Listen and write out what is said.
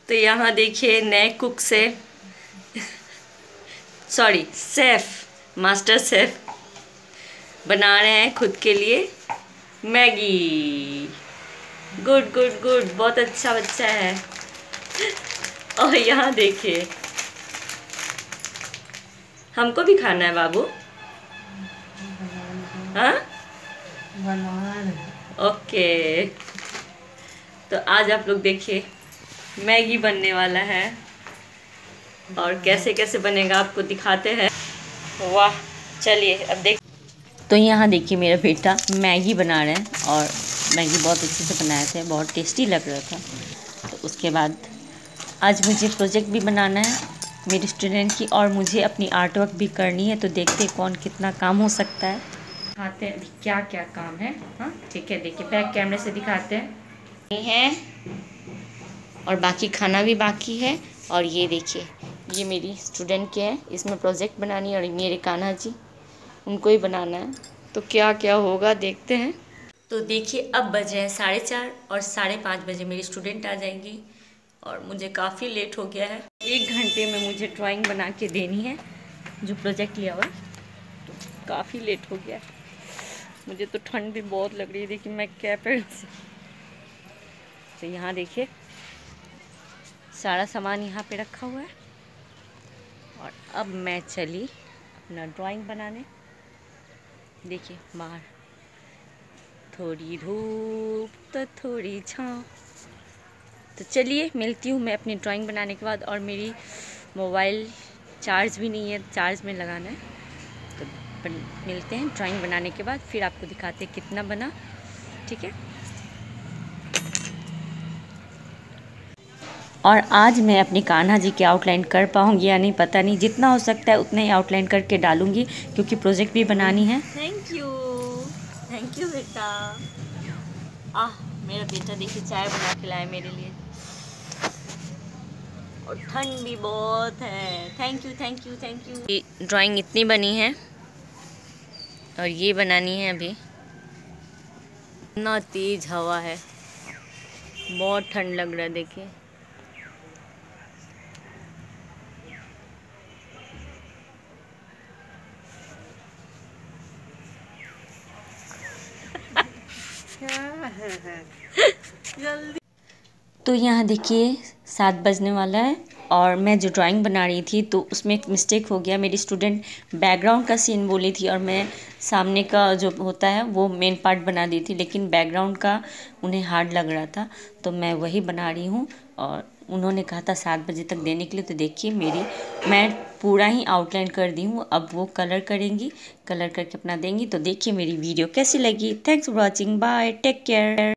तो यहाँ देखिए नए कुक से सॉरी शेफ, मास्टर शेफ बना रहे हैं खुद के लिए मैगी। गुड गुड गुड, बहुत अच्छा बच्चा है। और यहाँ देखिए, हमको भी खाना है बाबू। हाँ ओके। तो आज आप लोग देखिए मैगी बनने वाला है और कैसे कैसे बनेगा आपको दिखाते हैं। वाह, चलिए अब देख। तो यहाँ देखिए मेरा बेटा मैगी बना रहे हैं और मैगी बहुत अच्छे से बनाए थे, बहुत टेस्टी लग रहा था। तो उसके बाद आज मुझे प्रोजेक्ट भी बनाना है मेरे स्टूडेंट की और मुझे अपनी आर्ट वर्क भी करनी है। तो देखते हैं कौन कितना काम हो सकता है, दिखाते हैं क्या क्या काम है। हाँ ठीक है, देखिए बैक कैमरे से दिखाते हैं और बाकी खाना भी बाकी है। और ये देखिए, ये मेरी स्टूडेंट के हैं, इसमें प्रोजेक्ट बनानी है और मेरे कान्हा जी, उनको ही बनाना है। तो क्या क्या होगा देखते हैं। तो देखिए अब बजे हैं 4:30 और 5:30 बजे मेरी स्टूडेंट आ जाएंगी और मुझे काफ़ी लेट हो गया है। 1 घंटे में मुझे ड्राइंग बना के देनी है जो प्रोजेक्ट लिया हुआ, तो काफ़ी लेट हो गया। मुझे तो ठंड भी बहुत लग रही है, देखिए मैं क्या पहन से। तो यहाँ देखिए सारा सामान यहाँ पे रखा हुआ है और अब मैं चली अपना ड्राइंग बनाने। देखिए बाहर थोड़ी धूप तो थोड़ी छाँव। तो चलिए मिलती हूँ मैं अपनी ड्राइंग बनाने के बाद। और मेरी मोबाइल चार्ज भी नहीं है, चार्ज में लगाना है। तो मिलते हैं ड्राइंग बनाने के बाद, फिर आपको दिखाते हैं कितना बना। ठीक है। और आज मैं अपनी कान्हा जी की आउटलाइन कर पाऊँगी या नहीं पता नहीं, जितना हो सकता है उतना ही आउटलाइन करके डालूँगी क्योंकि प्रोजेक्ट भी बनानी है। थैंक यू बेटा। मेरा बेटा देखिए चाय बना के लाया मेरे लिए और ठंड भी बहुत है। Thank you. ड्राइंग इतनी बनी है और ये बनानी है अभी। इतना तेज हवा है, बहुत ठंड लग रहा है देखिए। जल्दी। तो यहाँ देखिए 7 बजने वाला है और मैं जो ड्राइंग बना रही थी तो उसमें एक मिस्टेक हो गया। मेरी स्टूडेंट बैकग्राउंड का सीन बोली थी और मैं सामने का जो होता है वो मेन पार्ट बना दी थी, लेकिन बैकग्राउंड का उन्हें हार्ड लग रहा था तो मैं वही बना रही हूँ। और उन्होंने कहा था 7 बजे तक देने के लिए। तो देखिए मैं पूरा ही आउटलाइन कर दी हूँ। अब वो कलर करेंगी, कलर करके अपना देंगी। तो देखिए मेरी वीडियो कैसी लगी। Thanks for watching, bye, take care.